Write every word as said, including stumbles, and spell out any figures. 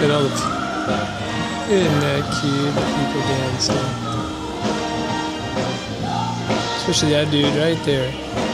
Look at all the isn't that cute? The people dancing. Especially that dude right there.